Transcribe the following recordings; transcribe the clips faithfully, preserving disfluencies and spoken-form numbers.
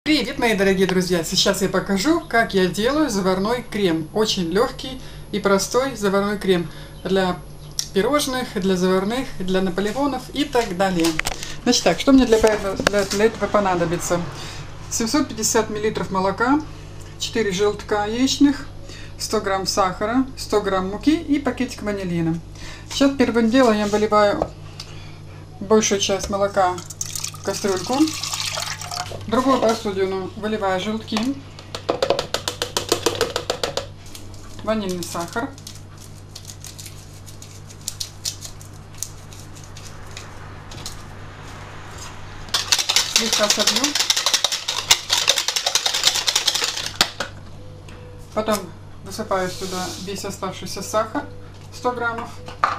Привет, мои дорогие друзья! Сейчас я покажу, как я делаю заварной крем. Очень легкий и простой заварной крем для пирожных, для заварных, для наполеонов и так далее. Значит так, что мне для этого, для, для этого понадобится? семьсот пятьдесят миллилитров молока, четыре желтка яичных, сто грамм сахара, сто грамм муки и пакетик ванилина. Сейчас первым делом я выливаю большую часть молока в кастрюльку. В другую посудину выливаю желтки, ванильный сахар, слегка солью, потом высыпаю сюда весь оставшийся сахар, сто граммов.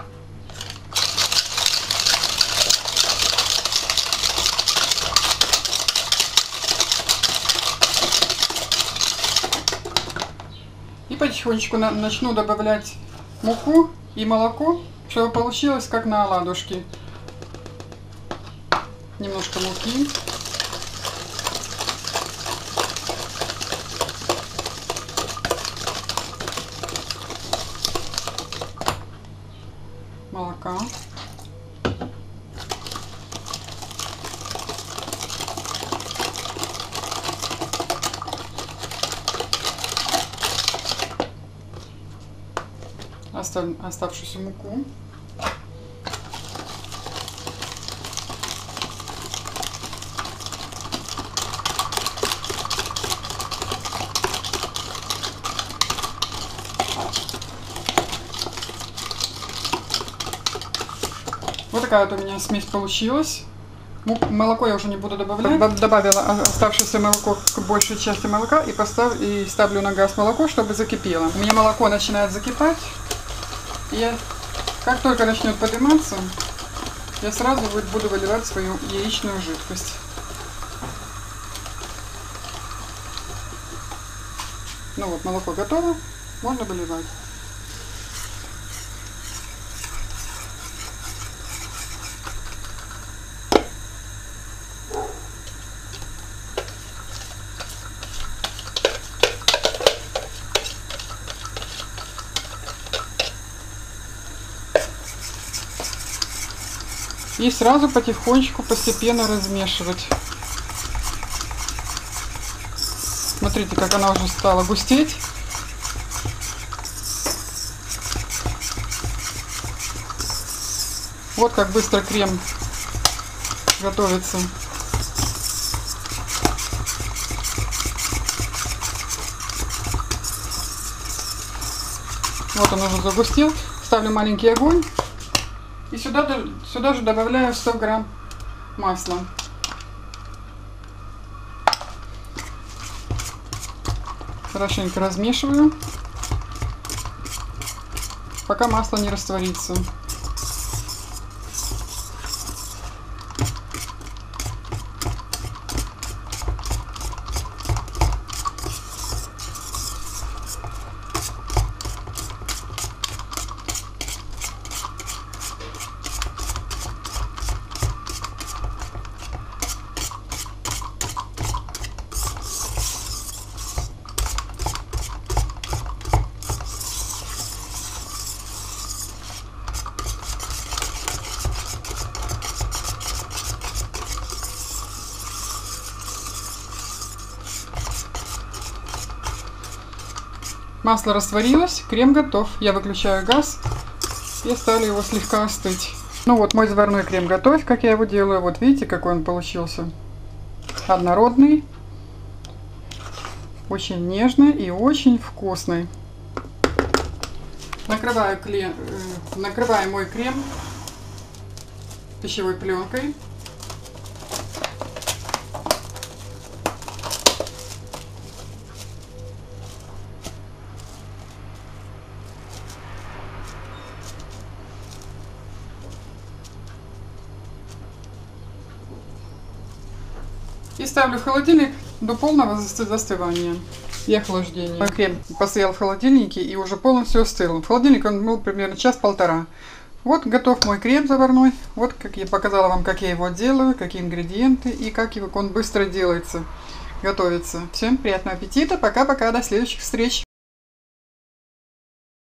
И потихонечку начну добавлять муку и молоко, чтобы получилось как на оладушке. Немножко муки. Молока. Оставшуюся муку. Вот такая вот у меня смесь получилась. Молоко я уже не буду добавлять. Добавила оставшееся молоко к большей части молока и, поставлю, и ставлю на газ молоко, чтобы закипело. У меня молоко начинает закипать. И я, как только начнет подниматься, я сразу буду выливать свою яичную жидкость. Ну вот, молоко готово, можно выливать. И сразу потихонечку, постепенно размешивать. Смотрите, как она уже стала густеть. Вот как быстро крем готовится. Вот он уже загустел. Ставлю маленький огонь. И сюда, сюда же добавляю сто грамм масла. Хорошенько размешиваю, пока масло не растворится. Масло растворилось, крем готов. Я выключаю газ и ставлю его слегка остыть. Ну вот, мой заварной крем готов, как я его делаю. Вот видите, какой он получился. Однородный, очень нежный и очень вкусный. Накрываю, кле... Накрываю мой крем пищевой пленкой. И ставлю в холодильник до полного застывания и охлаждения. Мой крем постоял в холодильнике и уже полностью остыл. В холодильнике он был примерно час-полтора. Вот готов мой крем заварной. Вот как я показала вам, как я его делаю, какие ингредиенты и как его, он быстро делается. готовится. Всем приятного аппетита, пока-пока, до следующих встреч!